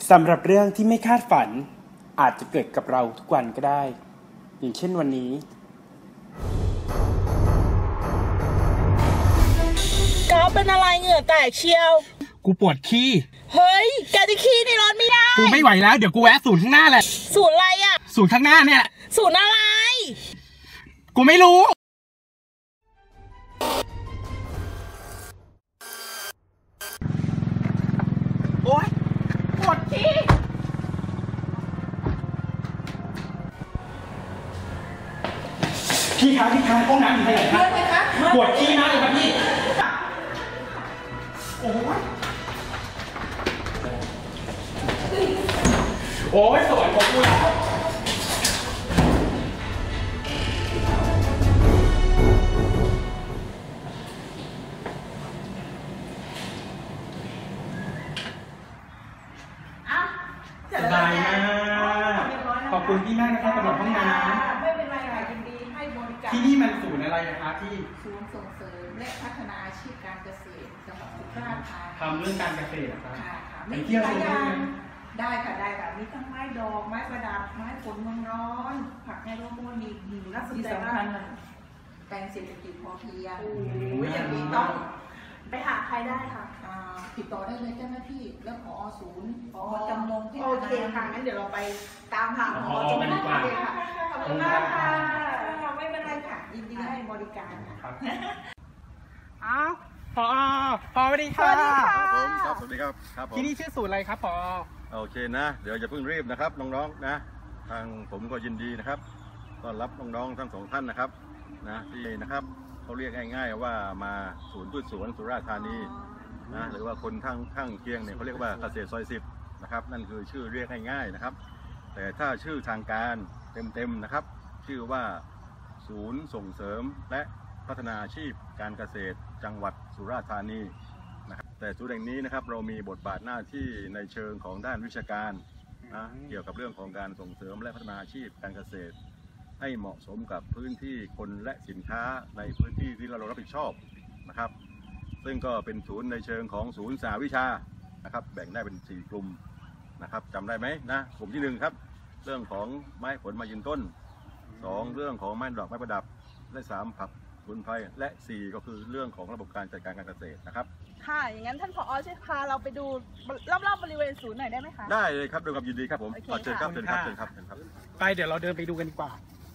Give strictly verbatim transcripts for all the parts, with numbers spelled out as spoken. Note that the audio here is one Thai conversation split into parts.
สำหรับเรื่องที่ไม่คาดฝันอาจจะเกิดกับเราทุกวันก็ได้อย่างเช่นวันนี้ก๊อฟเป็นอะไรเหงื่อแตกเชียวกูปวดขี้เฮ้ยแกจะขี้ในรถไม่ได้กูไม่ไหวแล้วเดี๋ยวกูแวะศูนย์ข้างหน้าแหละศูนย์อะไรอ่ะศูนย์ข้างหน้าเนี่ยศูนย์อะไรกูไม่รู้โอ๊ยปวดขี้พี่คะพี่คะห้องน้ำอยู่ที่ไหนครับปวดขี้มากเลยครับพี่โอ้ยโอ้ยสวยของกูแล้วสบายมากขอบคุณพี่มากนะครับสำหรับห้องน้ำไม่เป็นไรค่ะยินดีให้บริการที่นี่มันศูนย์อะไรนะครับพี่ศูนย์ส่งเสริมและพัฒนาอาชีพการเกษตรจังหวัดสุราษฎร์ธานีทำเรื่องการเกษตรนะครับค่ะค่ะมีเที่ยวชมได้ไหมได้ค่ะได้ค่ะมีทั้งไม้ดอกไม้ประดับไม้ผลเมืองร้อนผักไฮโดรโปนิกดีและที่สำคัญแปลงเศรษฐกิจพอเพียงอย่างนี้ต้องไปหาใครได้ค่ะติดต่อได้เลยเจ้าหน้าที่แล้วผอศูนย์ผอจำลองที่โอเคค่ะงั้นเดี๋ยวเราไปตามหาผอจำลองค่ะขอบคุณมากค่ะไม่เป็นไรค่ะยินดีให้บริการครับอ้าวผอผอสวัสดีค่ะครับผมครับสวัสดีครับครับผมที่นี่ชื่อศูนย์อะไรครับผอโอเคนะเดี๋ยวอย่าเพิ่งรีบนะครับน้องๆนะทางผมก็ยินดีนะครับต้อนรับน้องๆทั้งสองท่านนะครับนะที่นะครับเขาเรียกง่ายๆว่ามาศูนย์พืชสวนสุราษฎร์ธานีนะหรือว่าคนข้างข้างเคียงเนี่ยเขาเรียกว่าเกษตรซอยสิบนะครับนั่นคือชื่อเรียกง่ายๆนะครับแต่ถ้าชื่อทางการเต็มๆนะครับชื่อว่าศูนย์ส่งเสริมและพัฒนาอาชีพการเกษตรจังหวัดสุราษฎร์ธานีนะครับแต่ศูนย์แห่งนี้นะครับเรามีบทบาทหน้าที่ในเชิงของด้านวิชาการนะเกี่ยวกับเรื่องของการส่งเสริมและพัฒนาอาชีพการเกษตรให้เหมาะสมกับพื้นที่คนและสินค้าในพื้นที่ที่เรารับผิดชอบนะครับซึ่งก็เป็นศูนย์ในเชิงของศูนย์สาวิชานะครับแบ่งได้เป็นสี่กลุ่มนะครับจำได้ไหมนะกลุ่มที่หนึ่งครับเรื่องของไม้ผลไม้ยืนต้นสองเรื่องของไม้ดอกไม้ประดับและสามผักสมุนไพรและสี่ก็คือเรื่องของระบบการจัดการการเกษตรนะครับค่ะอย่างนั้นท่านผอช่วยพาเราไปดูรอบๆบริเวณศูนย์หน่อยได้ไหมคะได้เลยครับด้วยความยินดีครับผมเชิญครับเชิญครับเชิญครับเชิญครับไปเดี๋ยวเราเดินไปดูกันดีกว่า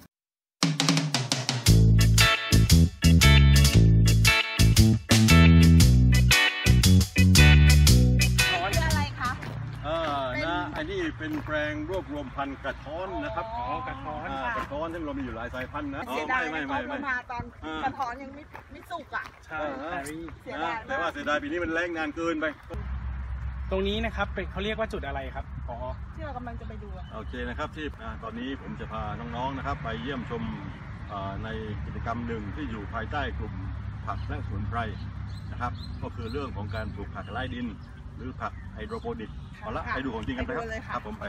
อันนี้เป็นแปลงรวบรวมพันธุ์กระท้อนนะครับอ๋อกระท้อนกระท้อนซึ่งเรามีอยู่หลายสายพันธุ์นะเสียดายไม่ไม่ไม่มาตอนกระท้อนยังไม่ไม่สุกอ่ะใช่เสียดายแต่ว่าเสียดายปีนี้มันแรงนานเกินไปตรงนี้นะครับเป็นเขาเรียกว่าจุดอะไรครับอ๋อที่เรากำลังจะไปดูโอเคนะครับที่ตอนนี้ผมจะพาน้องๆนะครับไปเยี่ยมชมในกิจกรรมหนึ่งที่อยู่ภายใต้กลุ่มผักและสมุนไพรนะครับก็คือเรื่องของการปลูกผักไร้ดินหรือผักไฮโดรโปนิกเอาละไปดูของจริงกันไปครับครับผมไป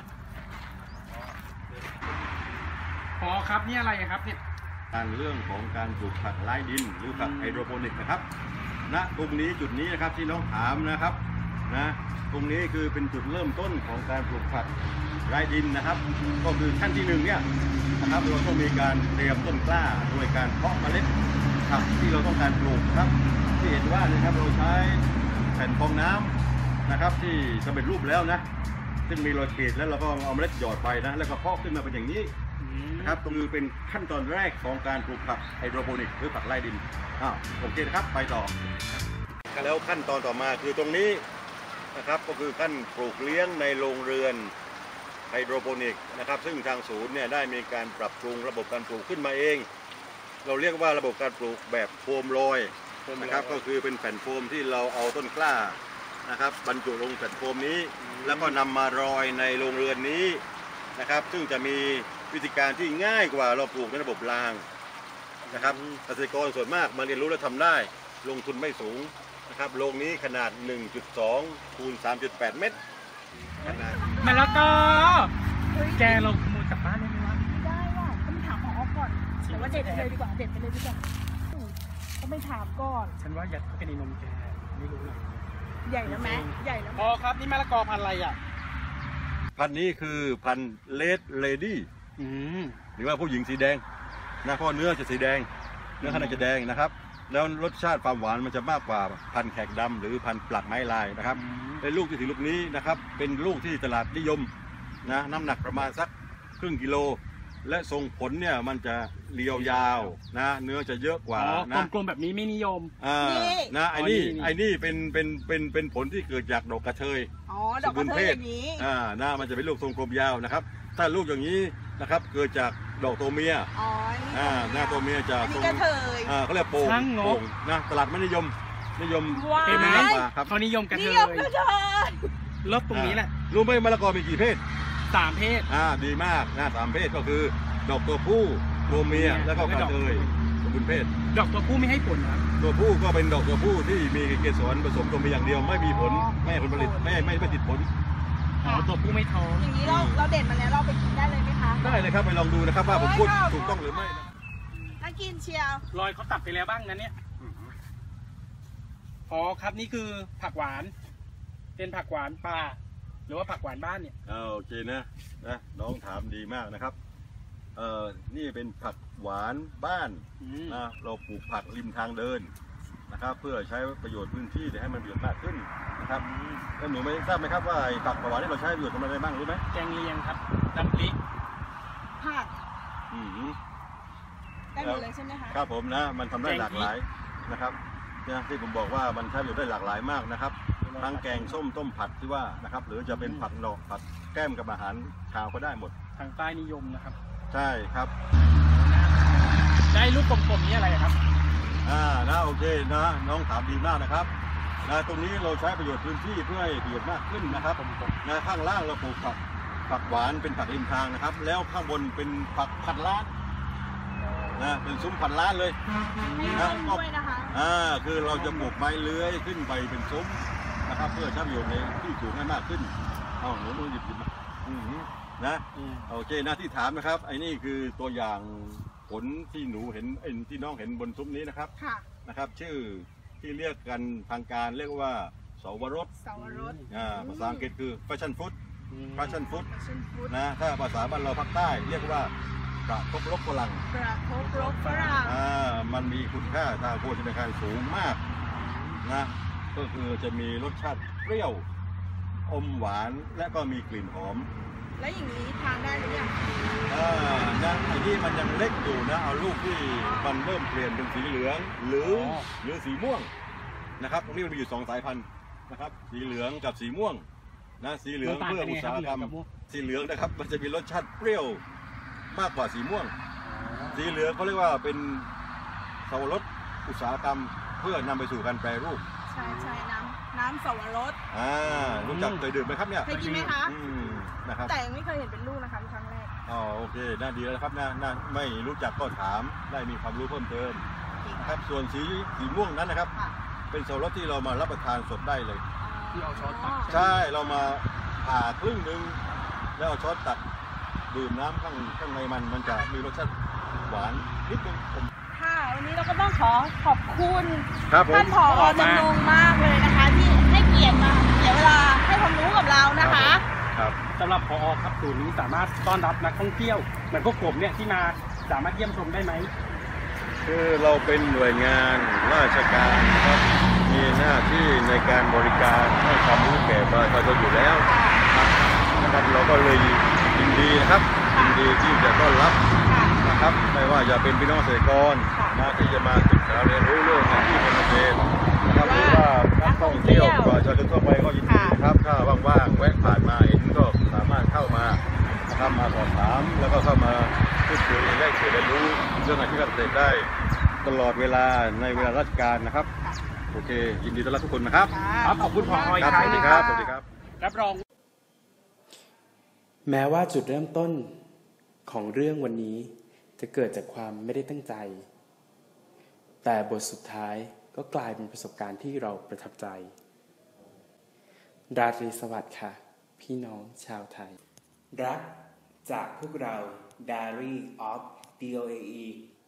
อ๋อครับนี่อะไรครับเนี่ยการเรื่องของการปลูกผักไร้ดินหรือผักไฮโดรโปนิกนะครับณตรงนี้จุดนี้นะครับที่น้องถามนะครับนะตรงนี้คือเป็นจุดเริ่มต้นของการปลูกผักไร้ดินนะครับก็คือขั้นที่หนึ่งเนี่ยนะครับเราต้องมีการเตรียมต้นกล้าโดยการเพาะเมล็ดผักที่เราต้องการปลูกครับที่เห็นว่านะครับเราใช้แผ่นฟองน้ำนะครับที่สำเร็จรูปแล้วนะซึ่งมีรอยขีดแล้วเราก็เอาเมล็ดหยอดไปนะแล้วก็เพาะขึ้นมาเป็นอย่างนี้นะครับตรงนี้เป็นขั้นตอนแรกของการปลูกผักไฮโดรโปนิกหรือผักไร้ดินอ้าวโอเคนะครับไปต่อแล้วขั้นตอนต่อมาคือตรงนี้นะครับก็คือขั้นปลูกเลี้ยงในโรงเรือนไฮโดรโปนิกนะครับซึ่งทางศูนย์เนี่ยได้มีการปรับปรุงระบบการปลูกขึ้นมาเองเราเรียกว่าระบบการปลูกแบบโฟมลอยนะครับก็คือเป็นแผ่นโฟมที่เราเอาต้นกล้านะครับบรรจุลงแผ่นโฟมนี้แล้วก็นำมารอยในโรงเรือนนี้นะครับซึ่งจะมีวิธีการที่ง่ายกว่าเราปลูกในระบบรางนะครับเกษตรกรส่วนมากมาเรียนรู้และทำได้ลงทุนไม่สูงนะครับโรงนี้ขนาด หนึ่งจุดสอง คูณ สามจุดแปด เมตรขนาดมะละกอแกลงขโมยกลับบ้านได้ไหมวะไม่ได้ว่ะต้องถามผอก่อนแต่ว่าเด็ดไปเลยดีกว่าเด็ดไปเลยดีกว่าต้องไปถามก่อนฉันว่ายัดเข้าไปในนมแกไม่รู้เลยใหญ่แล้วไหมใหญ่แล้วอ๋อครับนี่มะละกอพันธุ์อะไรอ่ะพันธุ์นี้คือพันธุ์เลดเลดี้อืมหรือว่าผู้หญิงสีแดงนะเพราะเนื้อจะสีแดงเนื้อข้างในจะแดงนะครับแล้วรสชาติความหวานมันจะมากกว่าพันธุ์แขกดำหรือพันธุ์ปลักไม้ลายนะครับเป็นลูกที่ถือลูกนี้นะครับเป็นลูกที่ตลาดนิยมนะน้ำหนักประมาณสักครึ่งกิโลและทรงผลเนี่ยมันจะเรียวยาวนะเนื้อจะเยอะกว่าอ๋อนะกลมๆแบบนี้ไม่นิยมอ่านะไอ้นี่อ๋อนี่ไอ้นี่เป็นเป็นเป็นเป็นผลที่เกิดจากดอกกระเทยอ๋อดอกกระเทยอย่างนี้อ่าหน้ามันจะเป็นลูกทรงกลมยาวนะครับ ถ้าลูกอย่างนี้นะครับเกิดจากดอกตัวเมียอ๋อนี่อ่าหน้าตัวเมียจะอันทรนี้งกระเทยอ่าเขาเรียกโป่งช่างงกโป่งนะตลาดไม่นิยมนิยมว้ายเห็นไหมมากกว่าครับเขานิยมกระเทนิยยมกระเทยลดตรงนี้แหละอ่ารู้ไหมมะละกอมีกี่เพศสามเพศอ่าดีมากนะสามเพศก็คือดอกตัวผู้ตัวเมียแล้วก็กระเทยสมบูรณ์เพศดอกตัวผู้ไม่ให้ผลครับตัวผู้ก็เป็นดอกตัวผู้ที่มีเกสรผสมตัวเมียอย่างเดียวไม่มีผลไม่ให้ผลผลิตไม่ไม่ไม่ติดผลอ๋อตัวผู้ไม่ท้องอย่างนี้เราเราเด็ดมาแล้วเราไปกินได้เลยไหมคะได้เลยครับไปลองดูนะครับว่าผมพูดโอ้ยครับถูกต้องหรือไม่นะน่ากินเชียวรอยเขาตัดไปแล้วบ้างนะเนี่ยอ๋อครับนี่คือผักหวาน เป็นผักหวานป่าหรือว่าผักหวานบ้านเนี่ยอ่าโอเคนะนะน้องถามดีมากนะครับเอ่อนี่เป็นผักหวานบ้านอืมนะเราปลูกผักริมทางเดินนะครับ เพื่อใช้ประโยชน์พื้นที่ให้มันประโยชน์มากขึ้นนะครับแล้วหนูไม่ทราบไหมครับว่าไอ้ผักหวานที่เราใช้ประโยชน์ทำอะไรได้บ้างรู้ไหมแกงเลียงครับน้ำพริกผักอืมได้หมดเลยใช่ไหมคะครับผมนะมันทำได้หลากหลายนะครับนะที่ผมบอกว่ามันใช้ประโยชน์ได้หลากหลายมากนะครับทั้งแกงส้มต้มผัดที่ว่านะครับหรือจะเป็นผัดดอกผัดแก้มกับอาหารเช้าก็ได้หมดทางใต้นิยมนะครับใช่ครับได้ลูกกลมๆนี้อะไรครับอ่านะโอเคนะน้องถามดีมากนะครับนะตรงนี้เราใช้ประโยชน์พื้นที่เพื่อให้ประโยชน์มากขึ้นนะครับนะข้างล่างเราปลูกผักผักหวานเป็นผักริมทางนะครับ แล้วข้างบนเป็นผักพันล้านนะเป็นซุ้มพันล้านเลยให้นะร่มก็ด้วยนะคะอ่าคือเราจะปลูกไม้เลื้อยขึ้นไปเป็นซุ้มนะครับ เพื่อใช้ประโยชน์ในที่สูงให้มากขึ้นเอาหนูมือหยิบหยิบมาอืมนะอืมโอเคนะที่ถามนะครับไอ้นี่คือตัวอย่างผลที่หนูเห็นเอ็นที่น้องเห็นบนซุ้มนี้นะครับค่ะนะครับ ชื่อที่เรียกกันทางการเรียกว่าเสาวรสเสาวรสอ่าภาษาอังกฤษคือ passion fruit อืม passion fruit ชินฟูดนะถ้าภาษาบ้านเราภาคใต้เรียกว่ากระทบรกฝรั่งกระทบรสฝรั่งอ่ามันมีคุณค่าทางโภชนาการสูงมากนะก็คือจะมีรสชาติเปรี้ยวอมหวานและก็มีกลิ่นหอมแล้วอย่างนี้ทานได้หรือยังอ่านะไอ้นี่มันยังเล็กอยู่นะเอาลูกที่มันเริ่มเปลี่ยนเป็นสีเหลืองหรือออหรือสีม่วงนะครับตรงนี้มันมีอยู่สองสายพันธุ์นะครับสีเหลืองกับสีม่วงนะสีเหลืองเพื่ออุตสาหกรรมสีเหลืองนะครับมันจะมีรสชาติเปรี้ยวมากกว่าสีม่วง สีเหลืองเขาเรียกว่าเป็นเสาวรสอุตสาหกรรมเพื่อนำไปสู่การแปรรูปใช่ใช่น้ำน้ำเสาวรสอ่ารู้จักเคยดื่มไหมครับเนี่ยเคยกินไหมคะอืมนะครับแต่ยังไม่เคยเห็นเป็นลูกนะคะเป็นครั้งแรกอ๋อโอเคน่าดีแล้วนะครับน่าน่าไม่รู้จักก็ถามได้มีความรู้เพิ่มเติมนะครับส่วนสีสีม่วงนั้นนะครับค่ะเป็นเสาวรสที่เรามารับประทานสดได้เลยที่เอาช้อนตักใช่เรามาผ่าครึ่งหนึ่งแล้วเอาช้อนตักดื่มน้ำข้างข้างในมันมันจะมีรสชาติหวานนิดนึงผมค่ะวันนี้เราก็ต้องขอขอบคุณครับผมท่านผอจำนงมากเลยนะคะ ที่ให้เกียรติมาเสียเวลาให้ความรู้กับเรานะคะครับสำหรับพอครับศูนย์นี้สามารถต้อนรับนักท่องเที่ยวเหมือนพวกผมเนี่ยที่มาสามารถเยี่ยมชมได้ไหมคือเราเป็นหน่วยงานราชการนะครับมีหน้าที่ในการบริการให้ความรู้แก่ประชาชนอยู่แล้วนะครับเราก็เลยยินดีนะครับยินดีที่จะต้อนรับนะครับไม่ว่าจะเป็นพี่น้องเกษตรกรนะที่จะมาศึกษาเรียนรู้เรื่องอาชีพการเกษตรนะครับหรือว่านักท่องเที่ยวประชาชนทั่วไปก็ยินดีนะครับถ้าว่างๆแวะผ่านมาเห็นก็สามารถเข้ามานะครับมาสอบถามแล้วก็เข้ามาพูดคุยได้เรียนรู้เรื่องอาชีพการเกษตรได้ตลอดเวลาในเวลาราชการนะครับโอเคยินดีต้อนรับทุกคนนะครับครับขอบคุณผออีกครับครั้สงวัสหดีนึ่งครับสวัสดีครับรับรองแม้ว่าจุดเริ่มต้นของเรื่องวันนี้จะเกิดจากความไม่ได้ตั้งใจ แต่บทสุดท้ายก็กลายเป็นประสบการณ์ที่เราประทับใจ ราตรีสวัสดิ์ค่ะ พี่น้องชาวไทย รักจากพวกเรา Diary of ดี โอ เอ อี